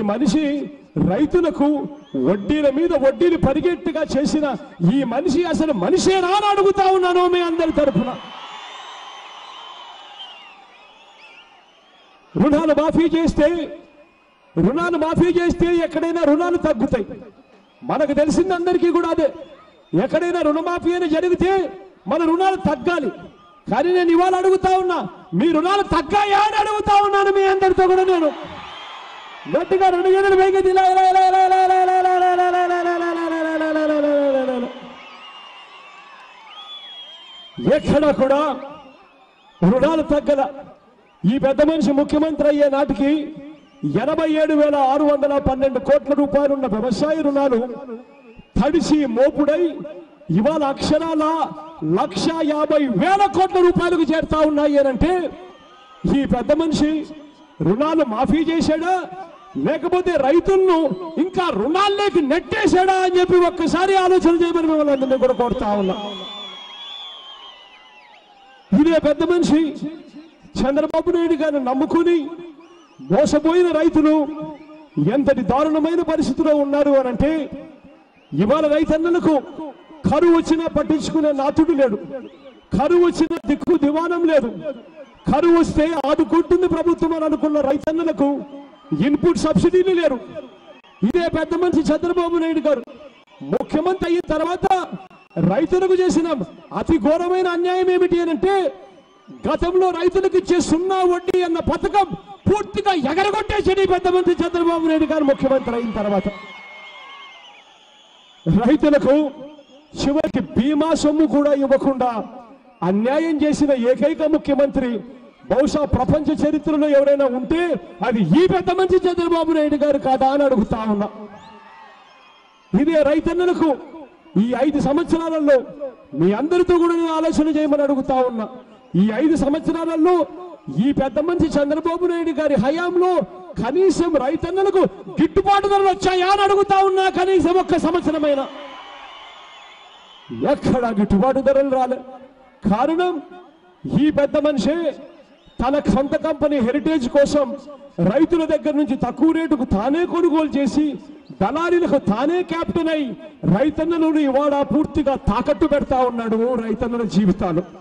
మనిషి రైతులకు వడ్డీల మీద వడ్డీలు పరిగెట్టుగా చేసిన ఈ మనిషి అసలు మనిషేనా అని అడుగుతా ఉన్నాను మీ అందరి తరఫున. రుణాలు మాఫీ చేస్తే ఎక్కడైనా రుణాలు తగ్గుతాయి. మనకు తెలిసింది అందరికీ కూడా అదే. ఎక్కడైనా రుణమాఫీ అని జరిగితే మన రుణాలు తగ్గాలి. కానీ నేను ఇవాళ అడుగుతా ఉన్నా, మీ రుణాలు తగ్గాయా అని అడుగుతా ఉన్నాను మీ అందరితో కూడా. నేను గట్టిగా 2 గంటలు వేగేది ఎక్కడ కూడా రుణాలు తగ్గల. ఈ పెద్ద మనిషి ముఖ్యమంత్రి అయ్యే నాటికి 87,612 కోట్ల రూపాయలు ఉన్న వ్యవసాయ రుణాలు తడిసి మోపుడై ఇవాళ అక్షరాల 1,50,000 కోట్ల రూపాయలకు చేరుతా ఉన్నాయి అంటే ఈ పెద్ద మనిషి రుణాలు మాఫీ చేశాడా లేకపోతే రైతులను ఇంకా రుణాల్లోకి నెట్టేశాడా అని చెప్పి ఒక్కసారి ఆలోచన చేయమని మిమ్మల్ని అందరినీ కూడా కోరుతా ఉన్నా. ఇదే పెద్ద మనిషి చంద్రబాబు నాయుడు గారిని నమ్ముకుని మోసపోయిన రైతులు ఎంతటి దారుణమైన పరిస్థితిలో ఉన్నారు అనంటే ఇవాళ రైతన్నలకు కరువు వచ్చినా పట్టించుకునే నాతుడు లేడు. కరువు వచ్చిన దిక్కు దివానం లేదు. కరువు వస్తే ఆదుకుంటుంది ప్రభుత్వం అని అనుకున్న రైతన్నలకు ఇన్పుట్ సబ్సిడీలు లేరు. ఇదే పెద్ద మనిషి చంద్రబాబు నాయుడు గారు ముఖ్యమంత్రి అయిన తర్వాత రైతులకు చేసిన అతి ఘోరమైన అన్యాయం ఏమిటి అంటే గతంలో రైతులకు ఇచ్చే 0 వడ్డీ అన్న పథకం పూర్తిగా ఎగరగొట్టేసి పెద్ద మంత్రి చంద్రబాబు నాయుడు గారు ముఖ్యమంత్రి అయిన తర్వాత రైతులకు చివరికి బీమా సొమ్ము కూడా ఇవ్వకుండా అన్యాయం చేసిన ఏకైక ముఖ్యమంత్రి బహుశా ప్రపంచ చరిత్రలో ఎవరైనా ఉంటే అది ఈ పెద్ద మంత్రి చంద్రబాబు నాయుడు గారు కాదా అని అడుగుతా ఉన్నా. ఇదే రైతన్నలకు ఈ 5 సంవత్సరాలలో మీ అందరితో కూడా నేను ఆలోచన చేయమని అడుగుతా ఉన్నా. ఈ 5 సంవత్సరాలలో ఈ పెద్ద మనిషి చంద్రబాబు నాయుడు గారి హయాంలో కనీసం రైతన్నలకు గిట్టుబాటు ధరలు వచ్చాయా అని అడుగుతా ఉన్నా. కనీసం 1 సంవత్సరమైనా ఎక్కడ గిట్టుబాటు ధరలు రాలే. కారణం ఈ పెద్ద మనిషి తన సొంత కంపెనీ హెరిటేజ్ కోసం రైతుల దగ్గర నుంచి తక్కువ రేటుకు తానే కొనుగోలు చేసి దళారీలకు తానే క్యాప్టెన్ అయి రైతన్నలను ఇవాళ పూర్తిగా తాకట్టు పెడతా ఉన్నాడు రైతన్నల జీవితాలు.